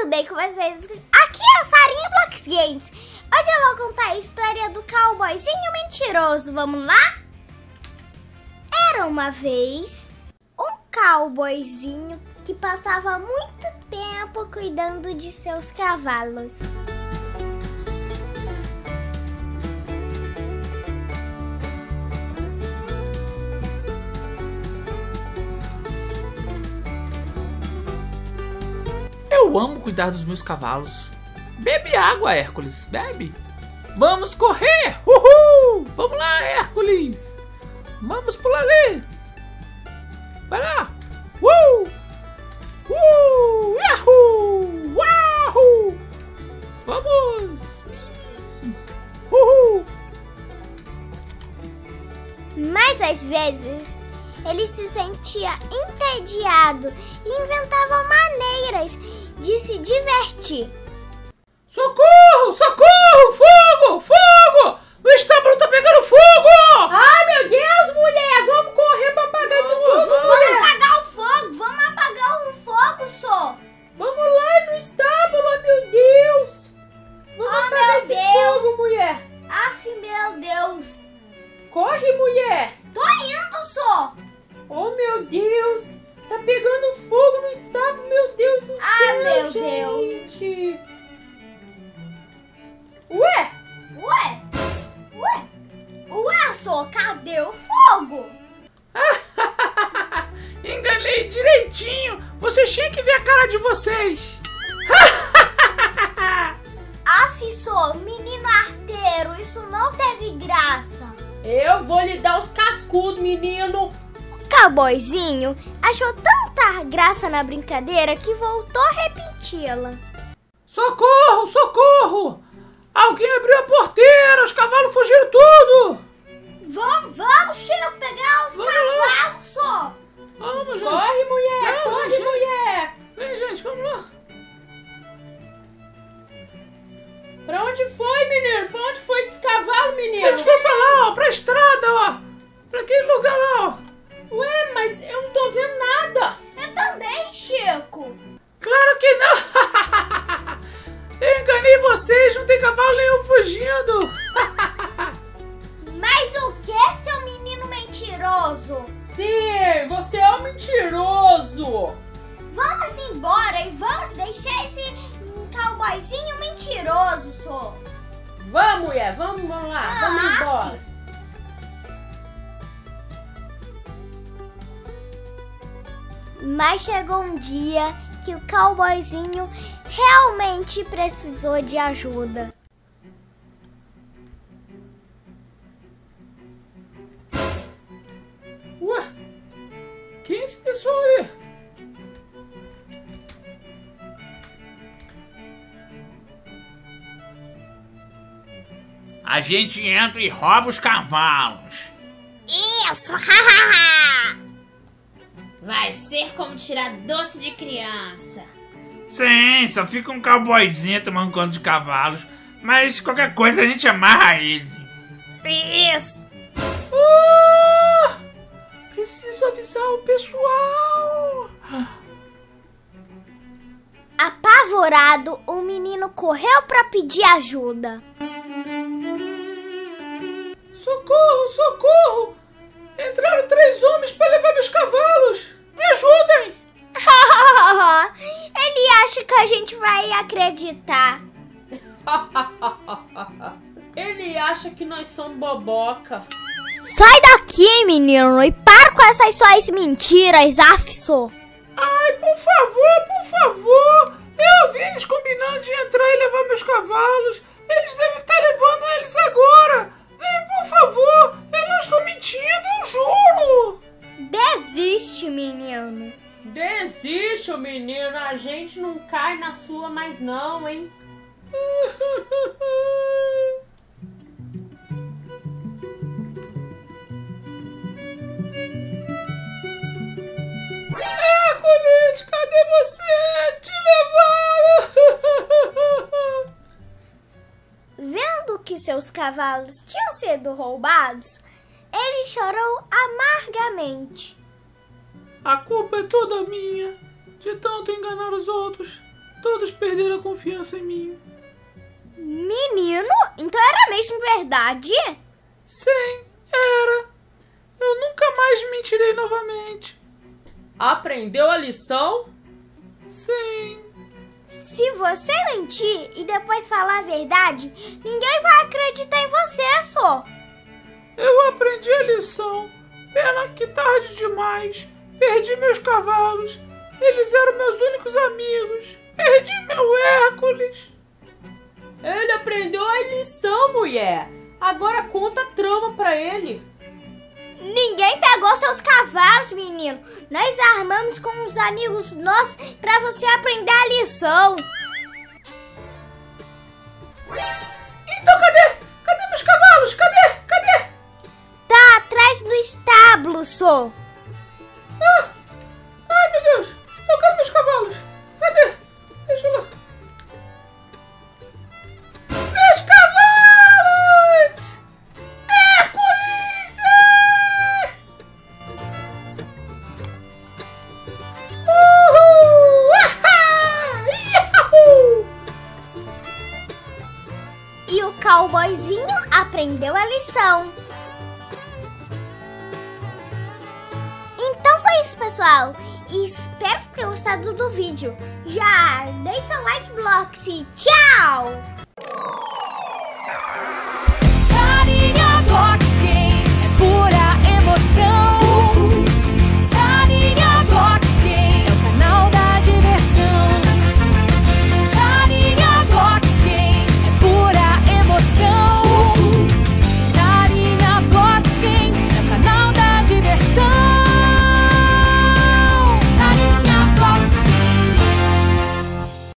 tudo bem com vocês? Aqui é a Sarinha Blox Games. Hoje eu vou contar a história do cowboyzinho mentiroso, vamos lá? Era uma vez um cowboyzinho que passava muito tempo cuidando de seus cavalos. Eu amo cuidar dos meus cavalos. Bebe água, Hércules, bebe. Vamos correr! Uhul! Vamos lá, Hércules! Vamos pular ali! Vai lá! Yahoo! Uau! Vamos! Uhul! Mas às vezes ele se sentia entediado e inventava maneiras de se divertir. Socorro! Socorro! Fogo! Fogo! O estábulo tá pegando fogo! Ai, meu Deus, mulher! Vamos correr pra apagar esse fogo, mulher! Vamos apagar o fogo! Vamos apagar o fogo, só! Vamos lá no estábulo, meu Deus! Vamos apagar esse fogo, mulher! Aff, meu Deus! Corre, mulher! Tô indo, só! Oh, meu Deus! Tá pegando fogo no estábulo, meu Deus do céu, meu gente! Ué? Ué, só, cadê o fogo? Enganei direitinho! Vocês tinham que ver a cara de vocês! Aff, só, menino arteiro, isso não teve graça. Eu vou lhe dar os cascudos, menino! O cowboyzinho achou tanta graça na brincadeira que voltou a repeti-la. Socorro! Socorro! Alguém abriu a porteira! Os cavalos fugiram tudo! Vamos, Chico, pegar os cavalos, só! Vamos, gente! Corre, mulher! Vamos, Corre, gente. mulher! Vem, gente, vamos lá! Pra onde foi, menino? Pra onde foi esse cavalo, menino? Eles foram pra lá, ó! Pra estrada, ó! Pra aquele lugar lá, ó! Ué, mas eu não tô vendo nada! Eu também, Chico! Claro que não! Eu enganei vocês! Não tem cavalo nenhum fugindo! Mas o que, seu menino mentiroso? Sim, você é um mentiroso! Vamos embora e vamos deixar esse cowboyzinho mentiroso, só. Vamos, mulher, vamos lá, vamos embora. Mas chegou um dia que o cowboyzinho realmente precisou de ajuda. Ué? Quem é esse pessoal ali? A gente entra e rouba os cavalos. Isso, hahaha! Vai ser como tirar doce de criança. Sim, só fica um cowboyzinho tomando conta de cavalos. Mas qualquer coisa a gente amarra ele. Isso! Preciso avisar o pessoal. Apavorado, o menino correu para pedir ajuda. Socorro, socorro! Entraram 3 homens para levar meus cavalos. Me ajudem! Ele acha que a gente vai acreditar. Ele acha que nós somos boboca. Sai daqui, menino, e para com essas suas mentiras, afso. Ai, por favor! Eu ouvi eles combinando de entrar e levar meus cavalos. Eles devem estar levando eles agora. Vem, por favor! Eu não estou mentindo, eu juro! Desiste, menino. Desiste, menino. A gente não cai na sua mais não, hein? Hércules, cadê você? Te levaram! Vendo que seus cavalos tinham sido roubados, ele chorou amargamente. A culpa é toda minha de tanto enganar os outros. Todos perderam a confiança em mim. Menino, então era mesmo verdade? Sim, era. Eu nunca mais mentirei novamente. Aprendeu a lição? Sim. Se você mentir e depois falar a verdade, ninguém vai acreditar em você, só. Eu aprendi a lição. Pena que tarde demais. Perdi meus cavalos. Eles eram meus únicos amigos. Perdi meu Hércules. Ele aprendeu a lição, mulher. Agora conta a trama pra ele. Ninguém pegou seus cavalos, menino. Nós armamos com os amigos nossos pra você aprender a lição. Então cadê? Cadê meus cavalos? Cadê? Tá atrás do estábulo, só. Ai, meu Deus. Eu quero meus cavalos. Cadê? Deixa eu lá. Meus cavalos! Hércules! Uhul! Ahá! Iahú! E o cowboyzinho aprendeu a lição. Então foi isso, pessoal. E espero que tenham gostado do vídeo. Já deixa o like, Bloxy. Tchau!